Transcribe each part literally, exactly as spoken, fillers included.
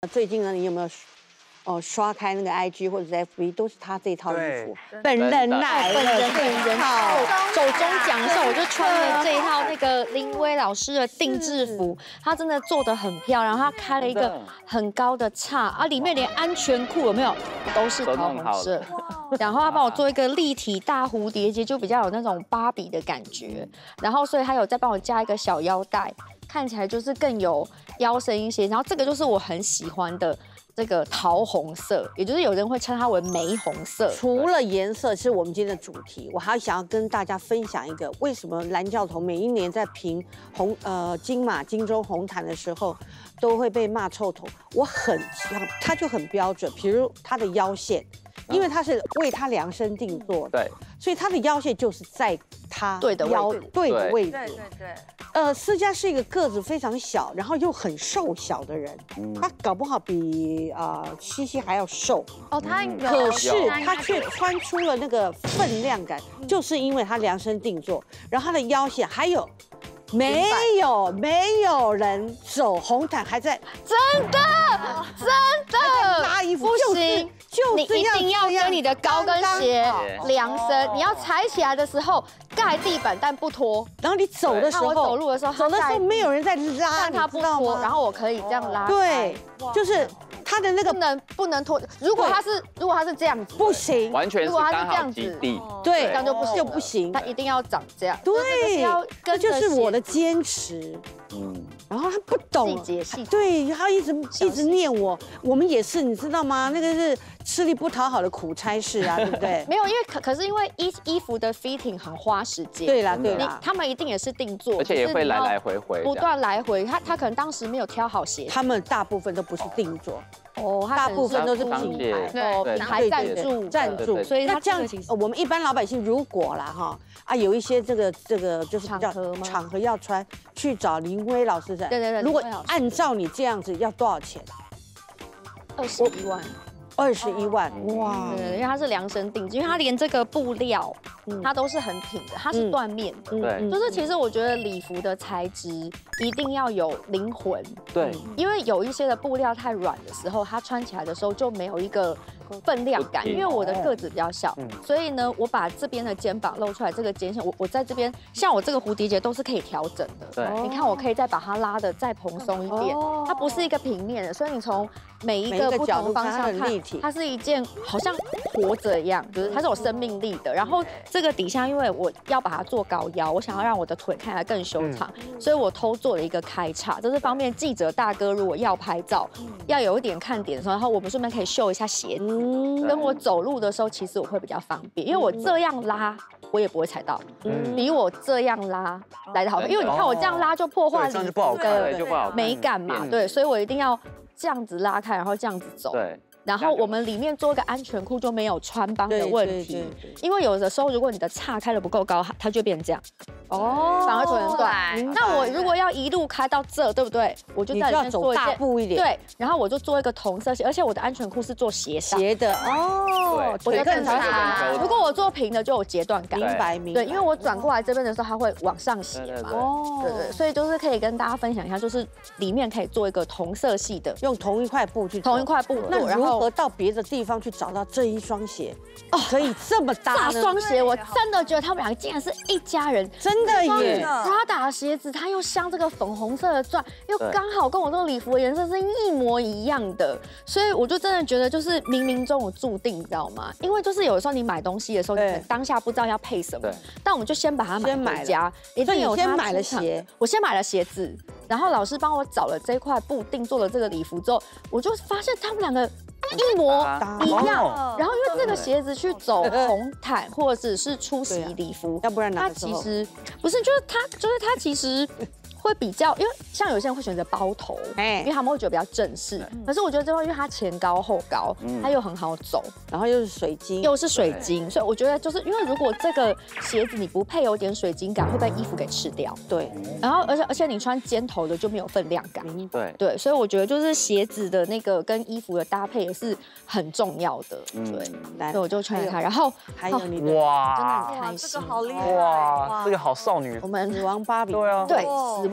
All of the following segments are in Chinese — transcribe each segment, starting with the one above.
最近呢，你有没有哦刷开那个 I G 或者是 F B， 都是他这套衣服， 本人来本人本人好走中奖的时候，我就穿了这一套那个林威老师的定制服，他真的做的很漂亮，他开了一个很高的叉啊，里面连安全裤有没有都是桃红色，然后他帮我做一个立体大蝴蝶结，就比较有那种芭比的感觉，然后所以他有再帮我加一个小腰带，看起来就是更有腰身一些，然后这个就是我很喜欢的。这个桃红色，也就是有人会称它为玫红色。 除了颜色是我们今天的主题，我还想要跟大家分享一个，为什么蓝教头每一年在评红呃金马、金钟红毯的时候，都会被骂臭头。我很想，他就很标准，比如他的腰线，因为他是为他量身定做的， 对， 所以他的腰线就是在他对的腰对的位置。 对对对。 呃，思佳是一个个子非常小，然后又很瘦小的人，他搞不好比啊、呃、西西还要瘦。 哦，他有， 可是他却穿出了那个分量感，就是因为他量身定做，然后他的腰线还有。没有，没有人走红毯还在真的真的拉衣服， 不行， 就是你一定要跟你的高跟鞋量身，你要踩起来的时候盖地板但不拖， 然后你走的时候， 我走路的时候， 走的时候没有人在拉， 但它不拖，然后我可以这样拉， 对，就是它的那个不能不能拖，如果它是如果它是这样子， 不行， 完全是刚好基地， 对， 这样就不行， 就不行， 它一定要长这样， 对， 这就是我的坚持。嗯，然后他不懂细节细节， 对，他一直一直念我，我们也是，你知道吗？那个是吃力不讨好的苦差事啊，对不对？ 没有，因为可可是因为衣衣服的 fitting 很花时间， 对啦对啦， 他们一定也是定做， 而且也会来来回回， 不断来回。他他可能当时没有挑好鞋， 他们大部分都不是定做。 哦， 大部分都是品牌， 哦，品牌赞助赞助， 所以那这样，我们一般老百姓如果啦哈啊，有一些这个这个就是场合吗？ 场合要穿，去找林威老师在。 对对对。 如果按照你这样子，要多少钱？ 二十一万。 二十一万，哇！ 对，因为它是量身定制，因为它连这个布料，它都是很挺的，它是缎面的， 对， 就是其实我觉得礼服的材质一定要有灵魂， 对， 因为有一些的布料太软的时候，它穿起来的时候就没有一个分量感。因为我的个子比较小，所以呢，我把这边的肩膀露出来，这个肩线，我我在这边，像我这个蝴蝶结都是可以调整的， 对， 你看我可以再把它拉的再蓬松一点，它不是一个平面的，所以你从每一个不同方向看。它是一件好像活着一样，就是它是有生命力的。然后这个底下，因为我要把它做高腰，我想要让我的腿看起来更修长，所以我偷做了一个开叉，这是方便记者大哥如果要拍照，要有一点看点的时候，然后我们顺便可以秀一下鞋子。跟我走路的时候，其实我会比较方便，因为我这样拉，我也不会踩到，比我这样拉来的好看。因为你看我这样拉就破坏礼服的美感嘛，对，所以我一定要这样子拉开，然后这样子走。 对。 然后我们里面做一个安全裤就没有穿帮的问题，因为有的时候如果你的叉开的不够高，它就变成这样，哦，反而腿很短。那我如果要一路开到这，对不对？我就在里面做大步一点， 对，然后我就做一个同色系，而且我的安全裤是做斜上斜的，哦， 我的更长。如果我做平的就有截断感， 明白明白。对，因为我转过来这边的时候，它会往上斜嘛，哦，对对，所以就是可以跟大家分享一下，就是里面可以做一个同色系的， 用同一块布去同一块布， 那如何到别的地方去找到这一双鞋哦，可以这么搭呢？ 这双鞋我真的觉得他们两个竟然是一家人， 真的耶 ！Prada 的鞋子它又像这个粉红色的钻，又刚好跟我这个礼服的颜色是一模一样的，所以我就真的觉得就是冥冥中有注定，你知道吗？因为就是有时候你买东西的时候，你当下不知道要配什么，但我们就先把它买回家，一定有先买了鞋， 我先买了鞋子，然后老师帮我找了这块布定做了这个礼服之后，我就发现他们两个。一模一样，然后因为这个鞋子去走红毯或者是出席礼服， 要不然它其实不是，就是它就是它其实会比较，因为像有些人会选择包头，哎，因为他们会觉得比较正式。可是我觉得这块因为它前高后高，它又很好走， 然后又是水晶， 又是水晶，所以我觉得就是因为如果这个鞋子你不配有点水晶感，会被衣服给吃掉。 对， 然后而且而且你穿尖头的就没有分量感。 对对，所以我觉得就是鞋子的那个跟衣服的搭配也是很重要的。对，所以我就穿了它，然后还有你的哇， 真的很开心， 这个好厉害哇，这个好少女， 我们死亡芭比， 对啊， 对，死亡。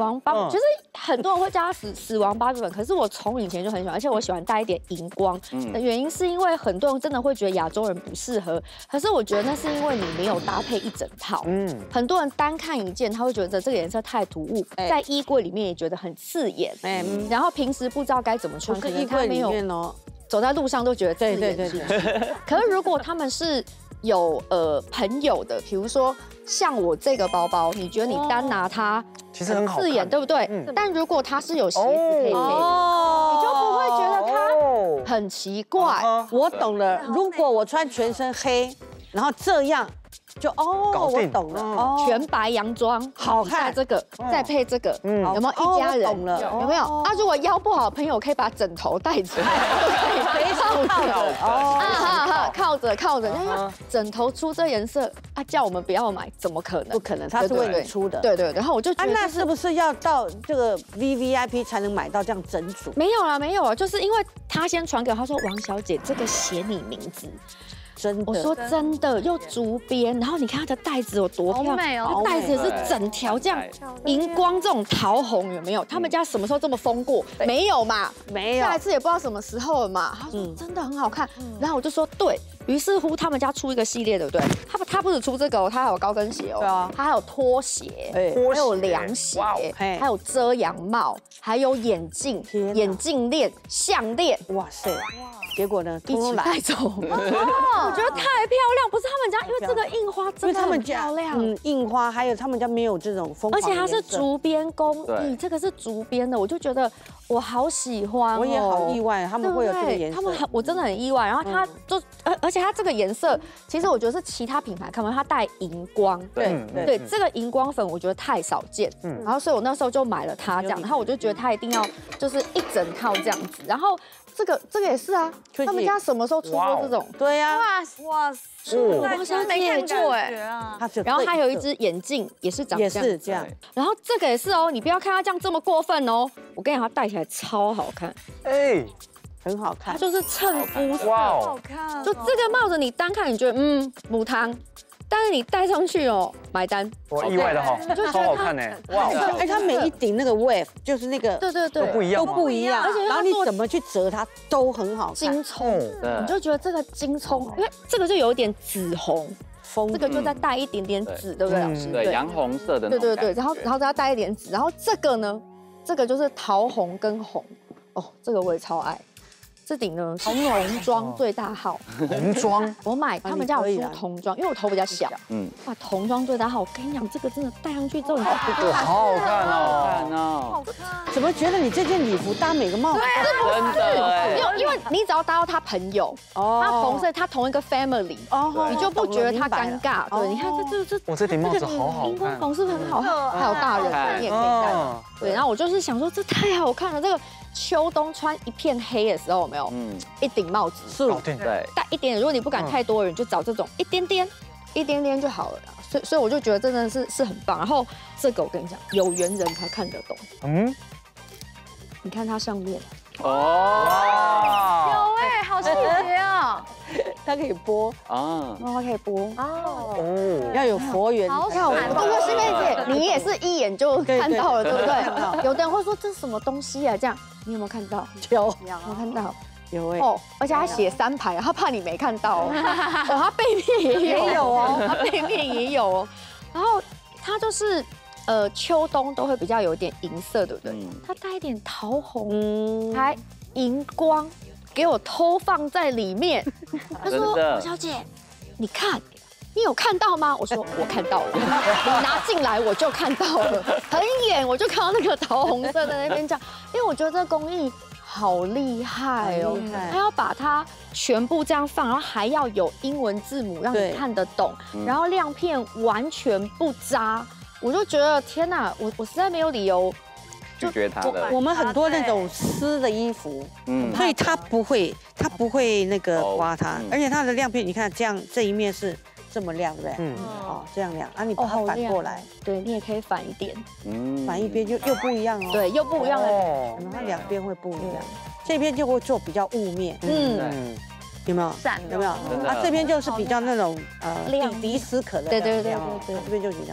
亡芭比，就是很多人会叫它死死亡芭比粉，可是我从以前就很喜欢，而且我喜欢带一点荧光的原因是因为很多人真的会觉得亚洲人不适合，可是我觉得那是因为你没有搭配一整套。嗯，很多人单看一件，他会觉得这个颜色太突�u，在衣柜里面也觉得很刺眼。哎，然后平时不知道该怎么穿， 可是衣柜里面哦， 走在路上都觉得刺眼。对对对。可是如果他们是有呃朋友的，比如说像我这个包包，你觉得你单拿它其实很好刺眼，对不对？但如果它是有鞋子可以配，你就不会觉得它很奇怪。 我懂了，如果我穿全身黑，然后这样。就哦，我懂了，哦， 全白洋装， 好看。 这个再配这个，嗯，有没有一家人？ 懂了， 有没有？啊，如果腰不好，朋友可以把枕头带着， 可以随时靠着， 哦，哈哈，靠着靠着，因为枕头出这颜色，啊，叫我们不要买，怎么可能？ 不可能，它是为你出的。 对对，然后我就觉得， 那是不是要到这个 V V I P 才能买到这样整组？ 没有啦，没有啊，就是因为他先传给我，他说王小姐，这个写你名字。 真的， 我说真的，又竹编，然后你看它的袋子有多漂亮哦，袋子是整条这样荧光这种桃红，有没有？他们家什么时候这么疯过？没有嘛， 没有， 下一次也不知道什么时候了嘛。他说真的很好看，然后我就说对。于是乎，他们家出一个系列，对不对？他他不止出这个哦，他还有高跟鞋哦，对啊，他还有拖鞋，还有凉鞋，还有遮阳帽，还有眼镜、眼镜链、项链。哇塞！结果呢， 一起带走。我觉得太漂亮，不是他们家，因为这个印花真的很漂亮。 嗯，印花还有他们家没有这种疯狂， 而且它是竹编工艺，这个是竹编的，我就觉得我好喜欢。 我也好意外，他们会有这个颜色。 他们很，我真的很意外。然后它就，而而且它这个颜色，其实我觉得是其他品牌看不到，它带荧光。 对对，这个荧光粉我觉得太少见。嗯。然后所以我那时候就买了它这样，然后我就觉得它一定要就是一整套这样子，然后。这个这个也是啊，他们家什么时候出过这种？ 对呀， 哇哇， 王小姐没看过哎，然后还有一只眼镜也是长这样， 也是这样。 然后这个也是哦，你不要看它这样这么过分哦，我跟你讲，它戴起来超好看， 哎，很好看， 它就是衬肤色，好看。就这个帽子，你单看你觉得嗯母汤。但是你戴上去哦，买单。 我意外的哈，超好看呢！ 哇，哎，它每一顶那个 wave 就是那个， 对对对， 都不一样， 都不一样。而且然后你怎么去折它都很好看。 金葱，你就觉得这个金葱，因为这个就有一点紫红，这个就再带一点点紫，对不对，老师？ 对，洋红色的。 对对对，然后然后再带一点紫，然后这个呢，这个就是桃红跟红，哦，这个我也超爱。这顶呢是童装最大号， 童装， 我买他们家有出童装，因为我头比较小，嗯，哇，童装最大号，我跟你讲，这个真的戴上去之后，你好好看哦， 好看怎么觉得你这件礼服搭每个帽子？ 真的， 因为因为你只要搭到他朋友，哦，他同事，他同一个 family， 哦，你就不觉得他尴尬。对，你看这这这， 我这顶帽子好好看， 荧光红是不是很好看？还有大人你也可以戴。对，然后我就是想说，这太好看了，这个。秋冬穿一片黑的时候，有没有？嗯，一顶帽子， 是，对， 戴一点。如果你不敢太多人，就找这种一点点，一点点就好了。所以，所以我就觉得真的是是很棒。然后这个我跟你讲，有缘人才看得懂。嗯，你看它上面， 哦，有哎，好细节哦。 它可以播啊，它可以播哦，要有佛缘。 好好看，不过师妹姐，你也是一眼就看到了，对不对？有的人会说这是什么东西啊？这样，你有没有看到？ 有， 有看到。 有哎， 哦，而且他写三排，他怕你没看到哦。哦，他背面也有哦，他背面也有哦。然后他就是呃秋冬都会比较有点银色，对不对？它带一点桃红，还荧光。给我偷放在里面，他说：“王小姐，你看，你有看到吗？”我说：“我看到了，你拿进来我就看到了，很远我就看到那个桃红色在那边这样，因为我觉得这个工艺好厉害哦，他要把它全部这样放，然后还要有英文字母让你看得懂，然后亮片完全不扎，我就觉得天哪，我我实在没有理由。” 拒绝他的， 我们很多那种丝的衣服，嗯，所以它不会，它不会那个刮它，而且它的亮片，你看这样这一面是这么亮，对不对？嗯，哦，这样亮啊，你把它反过来， 对你也可以反一点， 嗯，反一边就又不一样哦， 对，又不一样了， 可能它两边会不一样，这边就会做比较雾面，嗯，有没有？有没有？啊，这边就是比较那种呃，迪斯可的， 对对对对对， 这边就比较。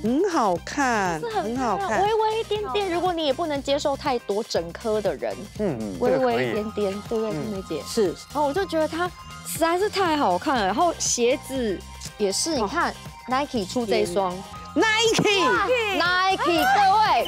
很好看，很好看， 微微一点点。如果你也不能接受太多整颗的人，嗯，微微一点点，对不对，青梅姐？ 是。 然后我就觉得它实在是太好看了。然后鞋子也是，你看 Nike 出这双 ，Nike，Nike， 各位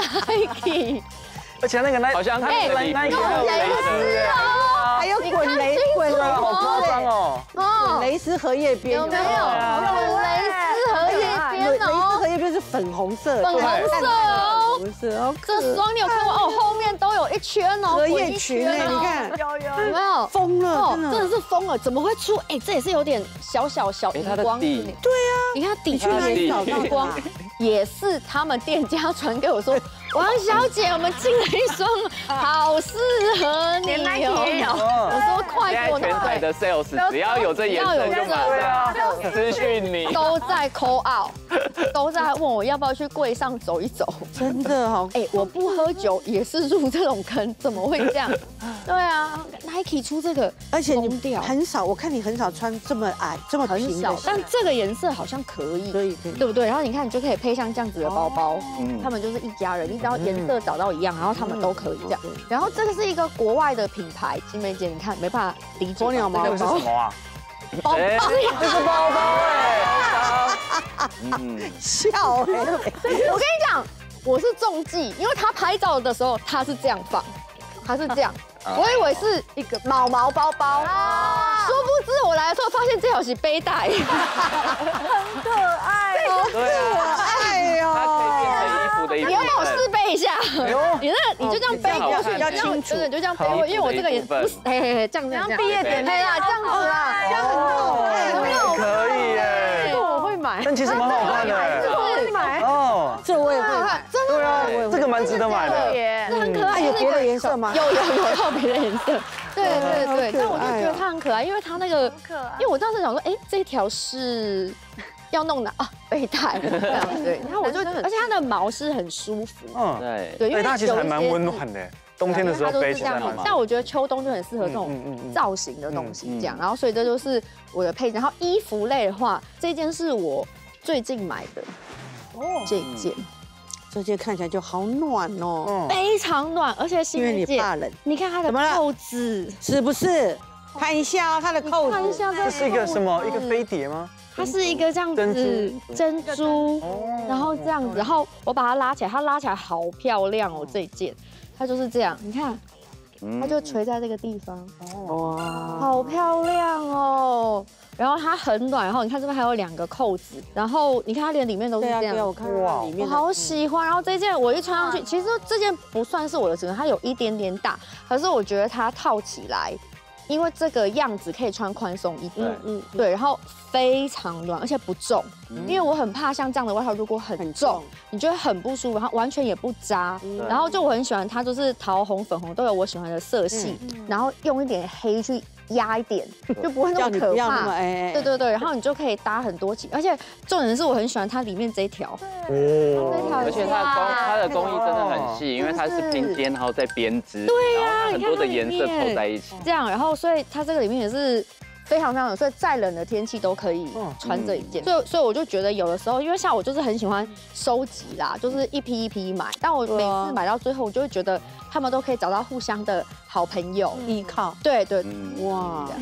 Nike。 而且那个那好像哎， 那那种蕾丝哦， 还有滚雷滚雷， 好夸张哦！ 滚蕾丝荷叶边有没有？有蕾丝荷叶边蕾丝哦， 荷叶边是粉红色， 粉红色哦， 粉红色哦。 这双你有看过哦？后面都有一圈哦， 荷叶裙哎，你看有有有没有？ 疯了，真真的是疯了！怎么会出？哎，这也是有点小小小荧光。 对啊， 你看底去哪里找到光？也是他们店家传给我说，王小姐，我们进了一双，好适合你哦。我说快过来！ 全台的 sales 只要有这颜色就马上私讯你， 都在 call out， 都在问我要不要去柜上走一走。 真的好， 哎，我不喝酒也是入这种坑，怎么会这样？对啊 ，Nike 出这个， 而且你很少，我看你很少穿这么矮、这么平的， 但这个颜色好像可以， 可以可以， 对不对？然后你看，你就可以配像这样子的包包，他们就是一家人，你只要颜色找到一样，然后他们都可以这样。然后这个是一个国外的品牌，金梅姐，你看没办法理解。 鸵鸟毛这是什么啊？ 包包， 这是包包哎！ 嗯， 笑哎！ 我跟你讲，我是中计，因为他拍照的时候他是这样放，他是这样。我以为是一个毛毛包包啊，殊不知我来的时候发现这条是背带， 很可爱， 好可爱它可以变成衣服的一部分。 你要帮我试背一下，你那你就这样背过去比较清楚， 对，就这样背过去，因为我这个也不是，嘿嘿嘿，这样这样， 毕业典礼啦，这样子啦， 这样很好看， 可以耶， 这个我会买， 但其实蛮好看的， 会买哦， 这我也会买， 真的， 对啊，这个蛮值得买的。 这很可爱。 有别的颜色吗？ 有有有，还有别的颜色。对对对，但我就觉得它很可爱，因为它那个，因为我当时想说，哎，这条是要弄的啊，背带这样对。然后我就，而且它的毛是很舒服。 嗯， 对对，因为它其实还蛮温暖的，冬天的时候背起来蛮好。 但我觉得秋冬就很适合这种造型的东西，这样。然后所以这就是我的配件。然后衣服类的话，这件是我最近买的哦，这一件。 这件看起来就好暖哦， 非常暖，而且因为你怕冷， 你看它的扣子是不是？看一下它的扣子， 看一下这是一个什么？一个飞碟吗？ 它是一个这样子珍珠，然后这样子，然后我把它拉起来，它拉起来好漂亮哦，这一件，它就是这样，你看，它就垂在这个地方，哇，好漂亮哦。然后它很暖，然后你看这边还有两个扣子，然后你看它连里面都是这样， 我看到里面， 我好喜欢。然后这件我一穿上去，其实这件不算是我的尺寸，它有一点点大，可是我觉得它套起来，因为这个样子可以穿宽松一点，嗯对，然后非常暖，而且不重，因为我很怕像这样的外套如果很重，你就会很不舒服，然后完全也不扎，然后就我很喜欢它，就是桃红、粉红都有我喜欢的色系，然后用一点黑去压一点，就不会那么可怕。对对对，然后你就可以搭很多起，而且重点是我很喜欢它里面这一条，哦，这条， 而且它的工它的工艺真的很细，因为它是拼接然后再编织，对呀，很多的颜色凑在一起， 这样，然后所以它这个里面也是非常非常冷，所以再冷的天气都可以穿这一件。所以所以我就觉得有的时候，因为像我就是很喜欢收集啦，就是一批一批买，但我每次买到最后，我就会觉得他们都可以找到互相的好朋友依靠。 对对， 哇。